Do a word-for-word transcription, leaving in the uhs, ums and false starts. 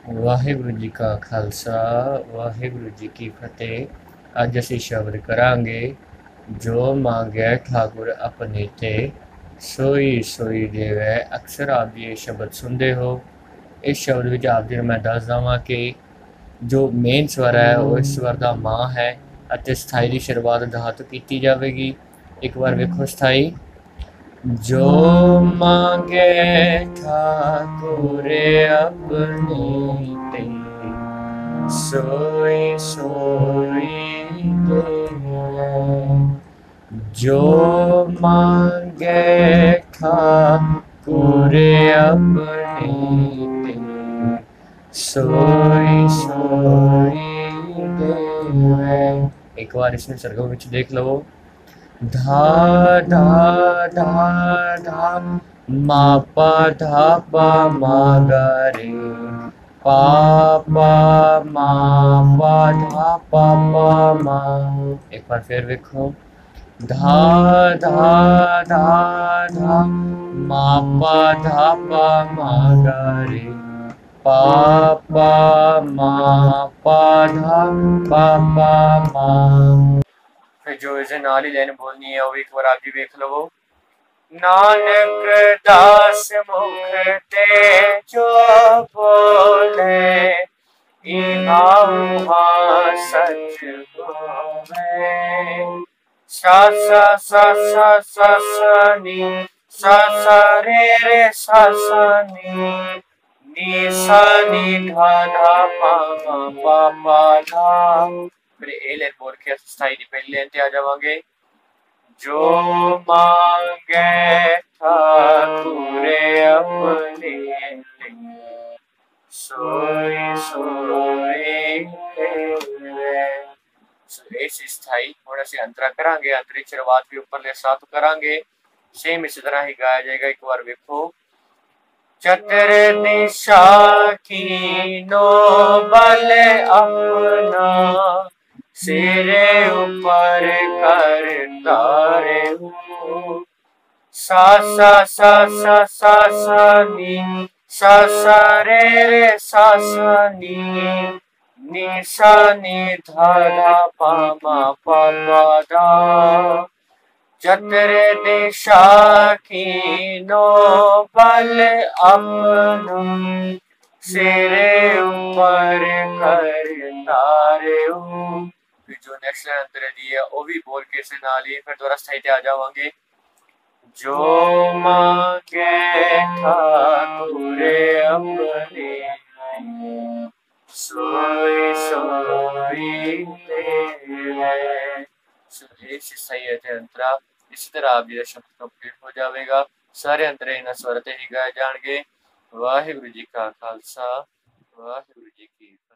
ਵਾਹਿਗੁਰੂ ਜੀ ਕਾ ਖਾਲਸਾ ਵਾਹਿਗੁਰੂ ਜੀ ਕੀ ਫਤਿਹ। ਅੱਜ ਅਸੀਂ ਸ਼ਬਦ ਕਰਾਂਗੇ, ਜੋ ਮੰਗੈ ਠਾਕੁਰ ਆਪਣੇ ਤੇ ਸੋਈ ਸੋਈ ਦੇਵੈ। ਅਕਸਰ ਆਪ ਜੀ ਇਹ ਸ਼ਬਦ ਸੁਣਦੇ ਹੋ। ਇਸ ਸ਼ਬਦ ਵਿੱਚ ਆਪ ਜੀ ਨੂੰ ਮੈਂ ਦੱਸ ਦੇਵਾਂ ਕਿ ਜੋ ਮੇਨ ਸਵਰ ਹੈ ਉਹ ਇਸ ਸਵਰ ਦਾ ਮਾਂ ਹੈ ਅਤੇ ਸਥਾਈ ਦੀ ਸ਼ੁਰੂਆਤ ਧਾ ਤੋਂ ਕੀਤੀ ਜਾਵੇਗੀ। ਇੱਕ ਵਾਰ ਵੇਖੋ ਸਥਾਈ। ਜੋ ਮੰਗੇ ਠਾਕੁਰ ਆਪਣੀ ਤੇ ਸੋਈ ਸੋਈ ਦੇਵੈ। ਜੋ ਮੰਗੇ ਠਾਕੁਰ ਆਪਣੀ ਤੇ ਸੋਈ ਸੋਈ ਦੇਵੈ। ਇੱਕ ਵਾਰ ਇਸਨੂੰ ਸਰਗਮ ਵਿੱਚ ਦੇਖ ਲਵੋ। ਧਾ ਧਾ ਧਾ ਧਾ ਮਾ ਪਾ ਧਾ ਪਾ ਮਾ ਗਾ ਰੇ ਪਾ ਪਾ ਮਾ ਪਾ ਧਾ ਪਾ ਪਾ ਮਾ। ਇੱਕ ਵਾਰ ਫਿਰ ਵੇਖੋ। ਧਾ ਧਾ ਧਾ ਧਾ ਮਾ ਪਾ ਧਾ ਪਾ ਮਾ ਗਾ ਰੇ ਪਾ ਪਾ ਮਾ ਪਾ ਧਾ ਪਾ ਪਾ ਮਾ। फिर जो इसे नाली लाइन बोलनी है वो एक बार आप जी देख लो। नानक दास मुख ते जो बोले इहा उहा सच होवे। सा सा सा सा सा सा नी सा सा रे रे सा सा नी नी सा नी धा धा पा मा पा पा धा। फिर ए लाइन बोल के स्थाई की पहली लाइन पे आ जावांगे। जो मांगे ठाकुर अपने ते सोई सोई देवै। इस स्थाई थोड़ा सी अंतरा करांगे, अंतरी शुरुआत भी ऊपर ले साथ करांगे। सेम इसी तरह ही गाया जाएगा। एक बार देखो। चतर दिशा की नो बल अपना सिरे ऊपर कर तारे हूँ। सा सा सा सा सा सा नी सा सा रे रे सा सा नी नी सा नी धा धा पा मा पा पा धा। चतर दिशा की नो बल अपना सिरे ऊपर कर तारे हूँ। फिर जो नेक्स्ट लाइन अंतर दी है वो भी बोल के इसे नाल ही फिर दोबारा स्थाई पे आ जावांगे। जो मांगे ठाकुर अपने सोई सोई देवै। इस सही है अंतरा। इसी तरह आप जी शब्द कंप्लीट हो जाएगा। सारे अंतरे इन स्वर ते ही गाए जाएंगे। वाहिगुरु जी का खालसा वाहिगुरु जी की